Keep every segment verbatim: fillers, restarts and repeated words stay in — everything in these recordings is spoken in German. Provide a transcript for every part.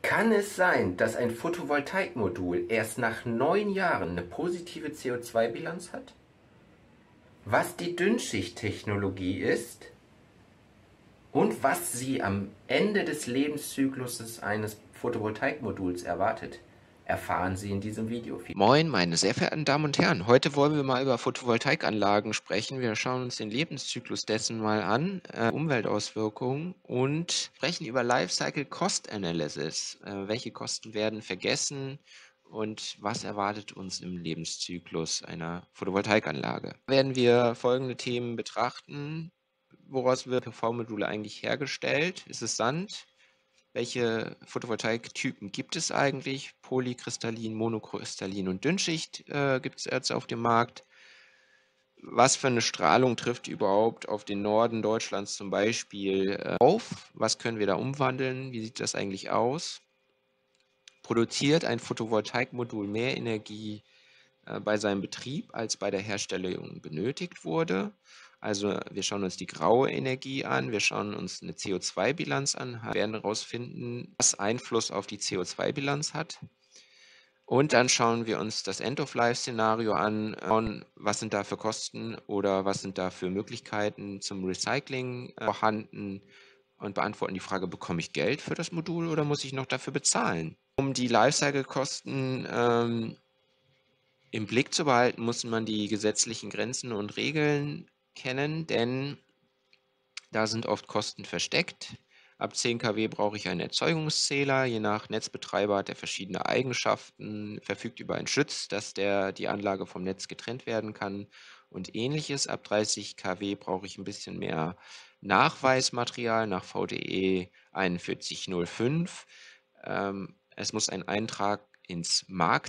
Kann es sein, dass ein Photovoltaikmodul erst nach neun Jahren eine positive C O zwei Bilanz hat? Was die Dünnschichttechnologie ist und was sie am Ende des Lebenszykluses eines Photovoltaikmoduls erwartet, erfahren Sie in diesem Video. Moin, meine sehr verehrten Damen und Herren. Heute wollen wir mal über Photovoltaikanlagen sprechen. Wir schauen uns den Lebenszyklus dessen mal an, äh, Umweltauswirkungen und sprechen über Lifecycle Cost Analysis. Äh, welche Kosten werden vergessen und was erwartet uns im Lebenszyklus einer Photovoltaikanlage? Werden wir folgende Themen betrachten. Woraus wird P V-Module eigentlich hergestellt? Ist es Sand? Welche Photovoltaiktypen gibt es eigentlich? Polykristallin, Monokristallin und Dünnschicht äh, gibt es jetzt auf dem Markt. Was für eine Strahlung trifft überhaupt auf den Norden Deutschlands zum Beispiel äh, auf? Was können wir da umwandeln? Wie sieht das eigentlich aus? Produziert ein Photovoltaikmodul mehr Energie äh, bei seinem Betrieb, als bei der Herstellung benötigt wurde? Also wir schauen uns die graue Energie an, wir schauen uns eine C O zwei Bilanz an, werden herausfinden, was Einfluss auf die C O zwei Bilanz hat. Und dann schauen wir uns das End-of-Life-Szenario an, schauen, was sind da für Kosten oder was sind da für Möglichkeiten zum Recycling äh, vorhanden und beantworten die Frage, bekomme ich Geld für das Modul oder muss ich noch dafür bezahlen? Um die Lifecycle-Kosten ähm, im Blick zu behalten, muss man die gesetzlichen Grenzen und Regeln kennen, denn da sind oft Kosten versteckt. Ab zehn Kilowatt brauche ich einen Erzeugungszähler. Je nach Netzbetreiber hat er verschiedene Eigenschaften, verfügt über einen Schutz, dass der, die Anlage vom Netz getrennt werden kann und ähnliches. Ab dreißig Kilowatt brauche ich ein bisschen mehr Nachweismaterial nach V D E einundvierzig null fünf. Ähm, es muss ein Eintrag ins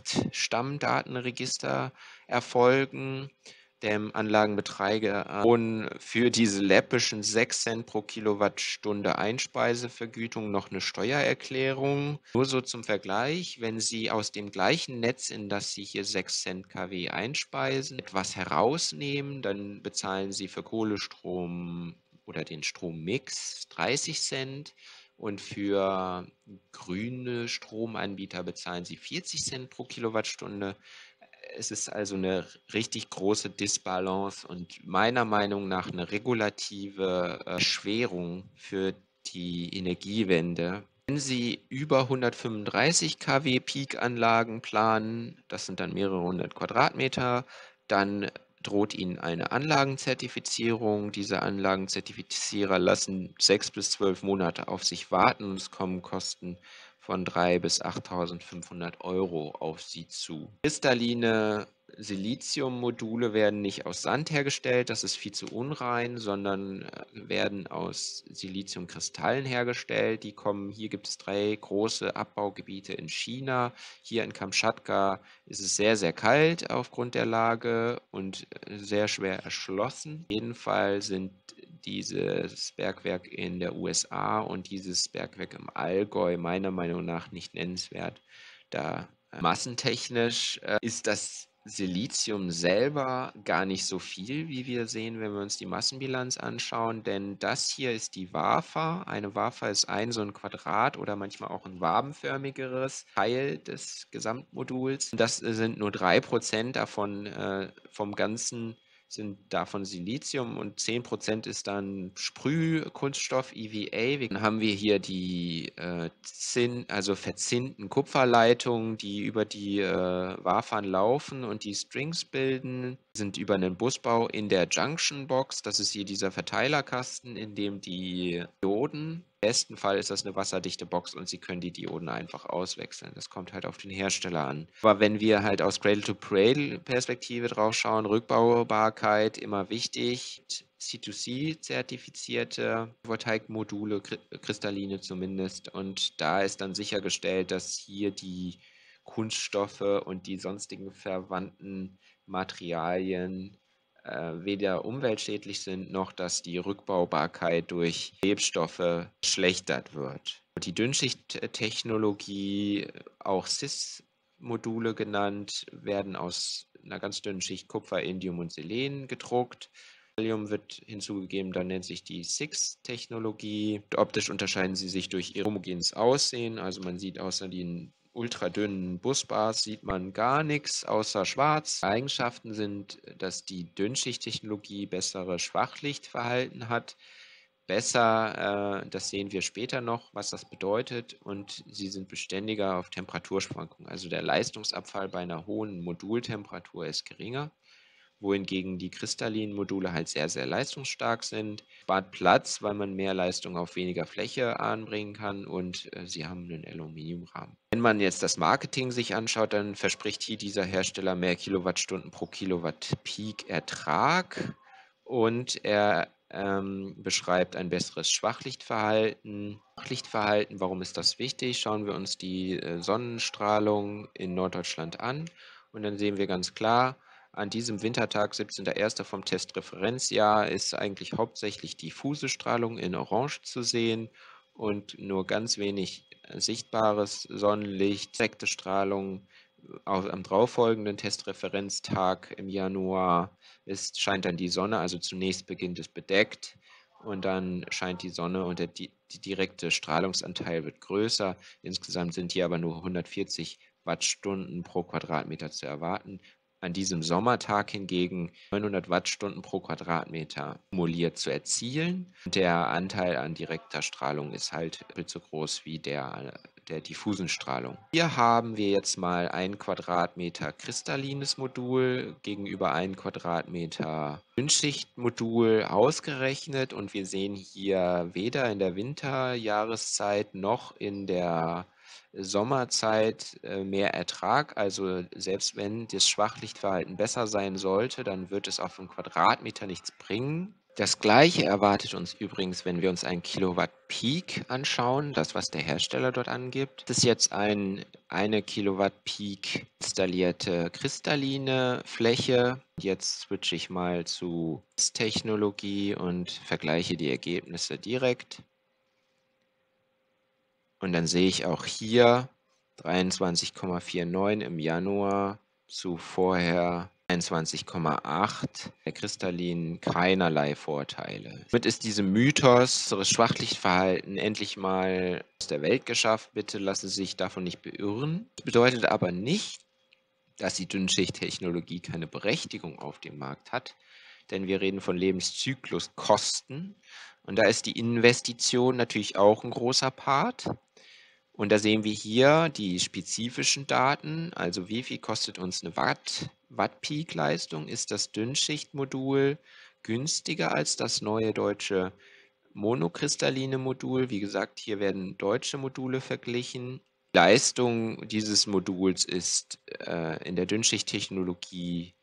Marktstammdatenregister erfolgen. Dem Anlagenbetreiber wurden für diese läppischen sechs Cent pro Kilowattstunde Einspeisevergütung noch eine Steuererklärung. Nur so zum Vergleich, wenn Sie aus dem gleichen Netz, in das Sie hier sechs Cent Kilowatt einspeisen, etwas herausnehmen, dann bezahlen Sie für Kohlestrom oder den Strommix dreißig Cent. Und für grüne Stromanbieter bezahlen Sie vierzig Cent pro Kilowattstunde. Es ist also eine richtig große Disbalance und meiner Meinung nach eine regulative äh, Erschwerung für die Energiewende. Wenn Sie über hundertfünfunddreißig Kilowatt Peak-Anlagen planen, das sind dann mehrere hundert Quadratmeter, dann droht Ihnen eine Anlagenzertifizierung. Diese Anlagenzertifizierer lassen sechs bis zwölf Monate auf sich warten und es kommen Kosten von dreitausend bis achttausendfünfhundert Euro auf Sie zu. Kristalline Siliziummodule werden nicht aus Sand hergestellt, das ist viel zu unrein, sondern äh, werden aus Siliziumkristallen hergestellt. Die kommen, hier gibt es drei große Abbaugebiete in China. Hier in Kamtschatka ist es sehr, sehr kalt aufgrund der Lage und äh, sehr schwer erschlossen. Auf jeden Fall sind dieses Bergwerk in der U S A und dieses Bergwerk im Allgäu meiner Meinung nach nicht nennenswert, da äh, massentechnisch äh, ist das Silizium selber gar nicht so viel, wie wir sehen, wenn wir uns die Massenbilanz anschauen, denn das hier ist die Wafer. Eine Wafer ist ein so ein Quadrat oder manchmal auch ein wabenförmigeres Teil des Gesamtmoduls. Das sind nur drei Prozent davon äh, vom ganzen sind davon Silizium und zehn Prozent ist dann Sprühkunststoff E V A. Dann haben wir hier die äh, Zinn, also verzinnten Kupferleitungen, die über die äh, Wafern laufen und die Strings bilden, sind über einen Busbau in der Junction Box. Das ist hier dieser Verteilerkasten, in dem die Dioden, im besten Fall ist das eine wasserdichte Box und Sie können die Dioden einfach auswechseln. Das kommt halt auf den Hersteller an. Aber wenn wir halt aus Cradle-to-Cradle-Perspektive drauf schauen, Rückbaubarkeit immer wichtig, C zwei C-zertifizierte Photovoltaikmodule, kristalline zumindest. Und da ist dann sichergestellt, dass hier die Kunststoffe und die sonstigen verwandten Materialien äh, weder umweltschädlich sind, noch dass die Rückbaubarkeit durch Klebstoffe verschlechtert wird. Die Dünnschichttechnologie, auch C I S-Module genannt, werden aus einer ganz dünnen Schicht Kupfer, Indium und Selen gedruckt. Gallium wird hinzugegeben, dann nennt sich die Six-Technologie. Optisch unterscheiden sie sich durch ihr homogenes Aussehen. Also man sieht außer den ultradünnen Busbars sieht man gar nichts außer schwarz. Eigenschaften sind, dass die Dünnschichttechnologie bessere Schwachlichtverhalten hat. Besser, äh, das sehen wir später noch, was das bedeutet. Und sie sind beständiger auf Temperaturschwankungen. Also der Leistungsabfall bei einer hohen Modultemperatur ist geringer, wohingegen die kristallinen Module halt sehr, sehr leistungsstark sind. Spart Platz, weil man mehr Leistung auf weniger Fläche anbringen kann, und äh, sie haben einen Aluminiumrahmen. Wenn man jetzt das Marketing sich anschaut, dann verspricht hier dieser Hersteller mehr Kilowattstunden pro Kilowatt Peak Ertrag, und er ähm, beschreibt ein besseres Schwachlichtverhalten. Schwachlichtverhalten, warum ist das wichtig? Schauen wir uns die äh, Sonnenstrahlung in Norddeutschland an, und dann sehen wir ganz klar, an diesem Wintertag, siebzehnter erster vom Testreferenzjahr, ist eigentlich hauptsächlich diffuse Strahlung in Orange zu sehen und nur ganz wenig sichtbares Sonnenlicht, direkte Strahlung. Auch am darauffolgenden Testreferenztag im Januar ist, scheint dann die Sonne, also zunächst beginnt es bedeckt und dann scheint die Sonne und der die, die direkte Strahlungsanteil wird größer. Insgesamt sind hier aber nur hundertvierzig Wattstunden pro Quadratmeter zu erwarten. An diesem Sommertag hingegen neunhundert Wattstunden pro Quadratmeter kumuliert zu erzielen. Der Anteil an direkter Strahlung ist halt doppelt so groß wie der, der diffusen Strahlung. Hier haben wir jetzt mal ein Quadratmeter kristallines Modul gegenüber ein Quadratmeter Dünnschichtmodul ausgerechnet, und wir sehen hier weder in der Winterjahreszeit noch in der Sommerzeit äh, mehr Ertrag. Also selbst wenn das Schwachlichtverhalten besser sein sollte, dann wird es auf einen Quadratmeter nichts bringen. Das Gleiche erwartet uns übrigens, wenn wir uns einen Kilowatt Peak anschauen, das, was der Hersteller dort angibt. Das ist jetzt ein, eine Kilowatt Peak installierte kristalline Fläche. Jetzt switche ich mal zu Technologie und vergleiche die Ergebnisse direkt. Und dann sehe ich auch hier dreiundzwanzig Komma neunundvierzig im Januar zu vorher einundzwanzig Komma acht. Der kristallinen keinerlei Vorteile. Damit ist diesem Mythos, unseres Schwachlichtverhalten, endlich mal aus der Welt geschafft. Bitte lassen Sie sich davon nicht beirren. Das bedeutet aber nicht, dass die Dünnschichttechnologie keine Berechtigung auf dem Markt hat, denn wir reden von Lebenszykluskosten, und da ist die Investition natürlich auch ein großer Part. Und da sehen wir hier die spezifischen Daten, also wie viel kostet uns eine Watt, Watt-Peak-Leistung. Ist das Dünnschichtmodul günstiger als das neue deutsche monokristalline Modul? Wie gesagt, hier werden deutsche Module verglichen. Die Leistung dieses Moduls ist äh, in der Dünnschichttechnologie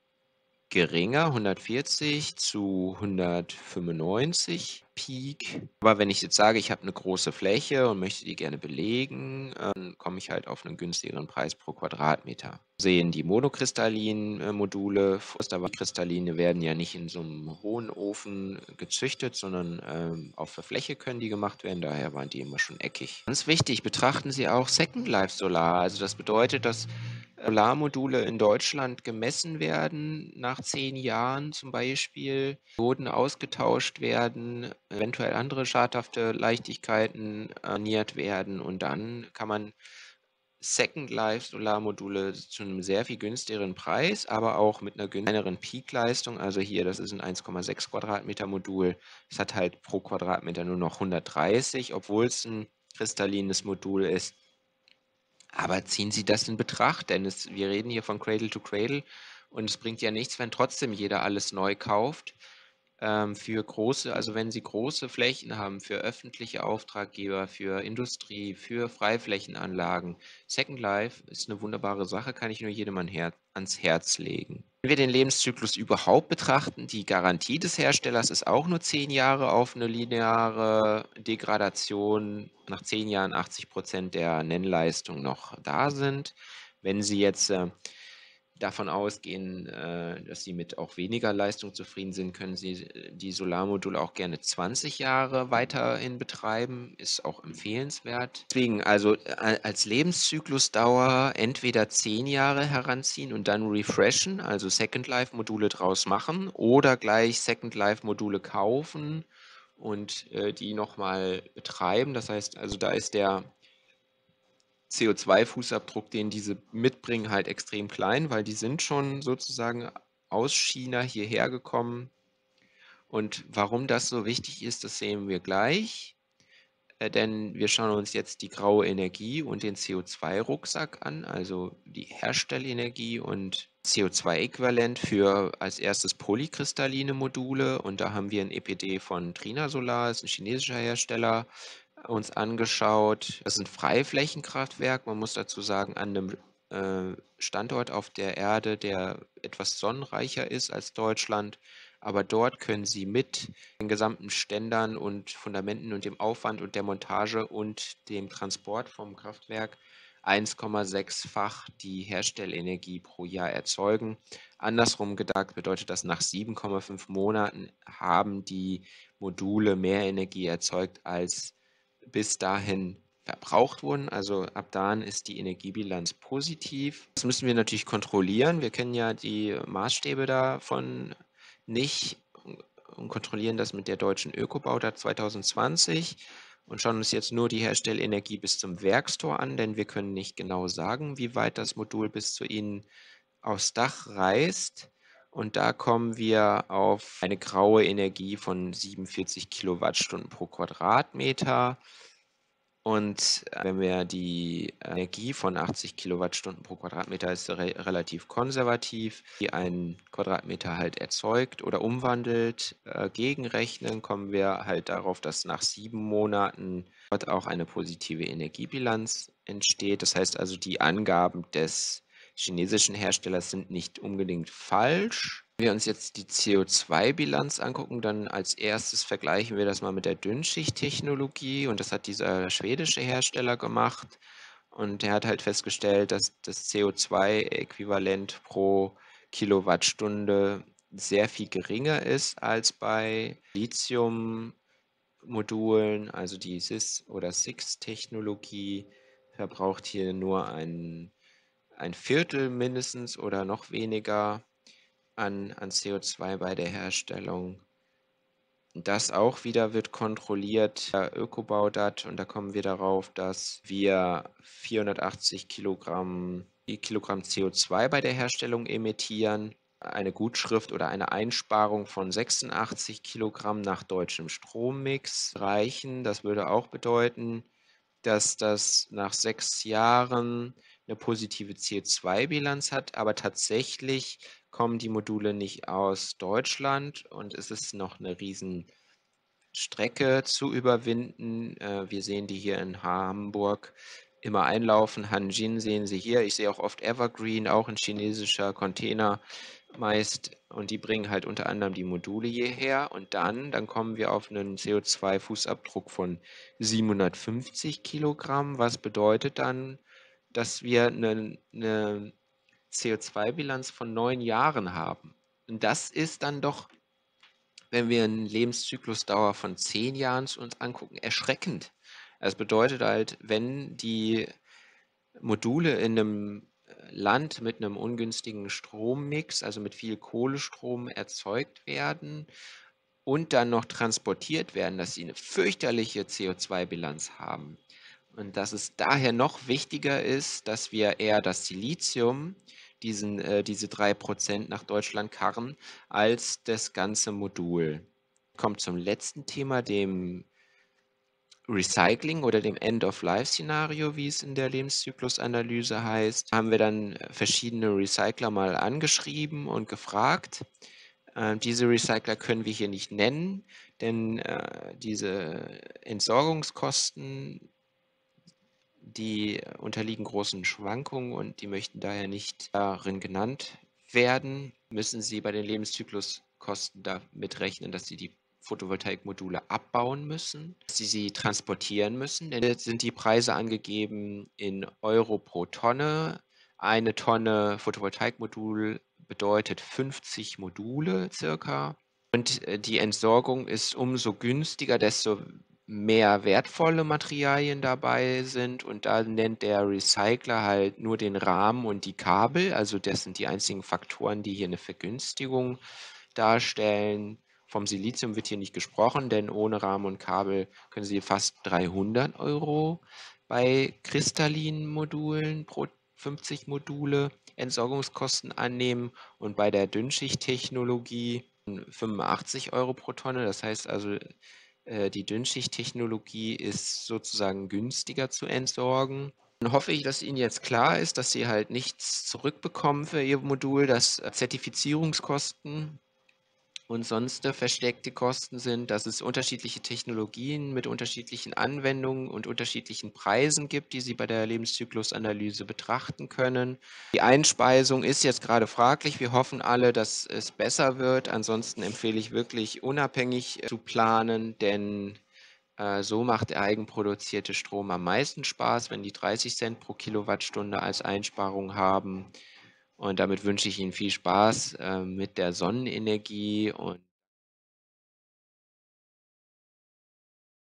geringer, hundertvierzig zu hundertfünfundneunzig Peak. Aber wenn ich jetzt sage, ich habe eine große Fläche und möchte die gerne belegen, dann komme ich halt auf einen günstigeren Preis pro Quadratmeter. Sehen die monokristallinen äh, Module, kristalline werden ja nicht in so einem hohen Ofen gezüchtet, sondern ähm, auf der Fläche können die gemacht werden, daher waren die immer schon eckig. Ganz wichtig, betrachten Sie auch Second Life Solar. Also das bedeutet, dass Solarmodule in Deutschland gemessen werden, nach zehn Jahren zum Beispiel, Dioden ausgetauscht werden, eventuell andere schadhafte Leichtigkeiten erneuert werden, und dann kann man Second Life Solarmodule zu einem sehr viel günstigeren Preis, aber auch mit einer kleineren Peakleistung. Also hier, das ist ein eins Komma sechs Quadratmeter Modul. Es hat halt pro Quadratmeter nur noch hundertdreißig, obwohl es ein kristallines Modul ist. Aber ziehen Sie das in Betracht, denn es, wir reden hier von Cradle to Cradle, und es bringt ja nichts, wenn trotzdem jeder alles neu kauft. Ähm, für große, also wenn Sie große Flächen haben, für öffentliche Auftraggeber, für Industrie, für Freiflächenanlagen, Second Life ist eine wunderbare Sache, kann ich nur jedem an Her ans Herz legen. Wenn wir den Lebenszyklus überhaupt betrachten, die Garantie des Herstellers ist auch nur zehn Jahre auf eine lineare Degradation, nach zehn Jahren achtzig Prozent der Nennleistung noch da sind. Wenn Sie jetzt äh, davon ausgehen, äh, dass Sie mit auch weniger Leistung zufrieden sind, können Sie die Solarmodule auch gerne zwanzig Jahre weiterhin betreiben, ist auch empfehlenswert. Deswegen also äh, als Lebenszyklusdauer entweder zehn Jahre heranziehen und dann refreshen, also Second Life Module draus machen, oder gleich Second Life Module kaufen und äh, die nochmal betreiben. Das heißt, also da ist der C O zwei Fußabdruck, den diese mitbringen, halt extrem klein, weil die sind schon sozusagen aus China hierher gekommen. Und warum das so wichtig ist, das sehen wir gleich. Äh, denn wir schauen uns jetzt die graue Energie und den C O zwei Rucksack an, also die Herstellenergie und C O zwei Äquivalent für als erstes polykristalline Module. Und da haben wir ein E P D von Trina Solar, ist ein chinesischer Hersteller, uns angeschaut. Das ist ein Freiflächenkraftwerk. Man muss dazu sagen, an einem äh, Standort auf der Erde, der etwas sonnenreicher ist als Deutschland. Aber dort können Sie mit den gesamten Ständern und Fundamenten und dem Aufwand und der Montage und dem Transport vom Kraftwerk eins Komma sechs-fach die Herstellenergie pro Jahr erzeugen. Andersrum gedacht bedeutet das, nach sieben Komma fünf Monaten haben die Module mehr Energie erzeugt, als bis dahin verbraucht wurden. Also ab dann ist die Energiebilanz positiv. Das müssen wir natürlich kontrollieren. Wir kennen ja die Maßstäbe davon nicht und kontrollieren das mit der deutschen Ökobaudat zwanzig zwanzig und schauen uns jetzt nur die Herstellenergie bis zum Werkstor an, denn wir können nicht genau sagen, wie weit das Modul bis zu Ihnen aufs Dach reißt. Und da kommen wir auf eine graue Energie von siebenundvierzig Kilowattstunden pro Quadratmeter. Und äh, wenn wir die Energie von achtzig Kilowattstunden pro Quadratmeter ist re relativ konservativ, die ein Quadratmeter halt erzeugt oder umwandelt, äh, gegenrechnen, kommen wir halt darauf, dass nach sieben Monaten dort auch eine positive Energiebilanz entsteht. Das heißt also, die Angaben des chinesischen Herstellers sind nicht unbedingt falsch. Wenn wir uns jetzt die C O zwei Bilanz angucken, dann als erstes vergleichen wir das mal mit der Dünnschichttechnologie und das hat dieser schwedische Hersteller gemacht und er hat halt festgestellt, dass das C O zwei Äquivalent pro Kilowattstunde sehr viel geringer ist als bei Lithium-Modulen, also die S I S- oder S I X-Technologie verbraucht hier nur ein, ein Viertel mindestens oder noch weniger an, an C O zwei bei der Herstellung. Das auch wieder wird kontrolliert, der Ökobaudat, und da kommen wir darauf, dass wir vierhundertachtzig Kilogramm, Kilogramm C O zwei bei der Herstellung emittieren. Eine Gutschrift oder eine Einsparung von sechsundachtzig Kilogramm nach deutschem Strommix reichen. Das würde auch bedeuten, dass das nach sechs Jahren eine positive C O zwei Bilanz hat, aber tatsächlich kommen die Module nicht aus Deutschland und es ist noch eine Riesenstrecke zu überwinden. Äh, wir sehen die hier in Hamburg immer einlaufen. Hanjin sehen Sie hier. Ich sehe auch oft Evergreen, auch ein chinesischer Container meist. Und die bringen halt unter anderem die Module hierher. Und dann, dann kommen wir auf einen C O zwei Fußabdruck von siebenhundertfünfzig Kilogramm. Was bedeutet dann, dass wir eine, eine C O zwei Bilanz von neun Jahren haben? Und das ist dann doch, wenn wir eine Lebenszyklusdauer von zehn Jahren uns angucken, erschreckend. Das bedeutet halt, wenn die Module in einem Land mit einem ungünstigen Strommix, also mit viel Kohlestrom erzeugt werden und dann noch transportiert werden, dass sie eine fürchterliche C O zwei Bilanz haben. Und dass es daher noch wichtiger ist, dass wir eher das Silizium, diesen, äh, diese drei Prozent nach Deutschland karren, als das ganze Modul. Kommt zum letzten Thema, dem Recycling oder dem End-of-Life-Szenario, wie es in der Lebenszyklusanalyse heißt. Haben wir dann verschiedene Recycler mal angeschrieben und gefragt. Äh, diese Recycler können wir hier nicht nennen, denn äh, diese Entsorgungskosten, die unterliegen großen Schwankungen und die möchten daher nicht darin genannt werden. Müssen Sie bei den Lebenszykluskosten damit rechnen, dass Sie die Photovoltaikmodule abbauen müssen, dass Sie sie transportieren müssen, denn jetzt sind die Preise angegeben in Euro pro Tonne, Eine Tonne Photovoltaikmodul bedeutet fünfzig Module circa. Und äh, die Entsorgung ist umso günstiger, desto mehr wertvolle Materialien dabei sind. Und da nennt der Recycler halt nur den Rahmen und die Kabel. Also das sind die einzigen Faktoren, die hier eine Vergünstigung darstellen. Vom Silizium wird hier nicht gesprochen, denn ohne Rahmen und Kabel können Sie fast dreihundert Euro bei kristallinen Modulen pro fünfzig Module Entsorgungskosten annehmen und bei der Dünnschichttechnologie fünfundachtzig Euro pro Tonne. Das heißt also, äh, die Dünnschichttechnologie ist sozusagen günstiger zu entsorgen. Dann hoffe ich, dass Ihnen jetzt klar ist, dass Sie halt nichts zurückbekommen für Ihr Modul, dass äh, Zertifizierungskosten und sonst äh, versteckte Kosten sind, dass es unterschiedliche Technologien mit unterschiedlichen Anwendungen und unterschiedlichen Preisen gibt, die Sie bei der Lebenszyklusanalyse betrachten können. Die Einspeisung ist jetzt gerade fraglich. Wir hoffen alle, dass es besser wird. Ansonsten empfehle ich wirklich unabhängig äh, zu planen, denn äh, so macht der eigenproduzierte Strom am meisten Spaß, wenn die dreißig Cent pro Kilowattstunde als Einsparung haben. Und damit wünsche ich Ihnen viel Spaß äh, mit der Sonnenenergie und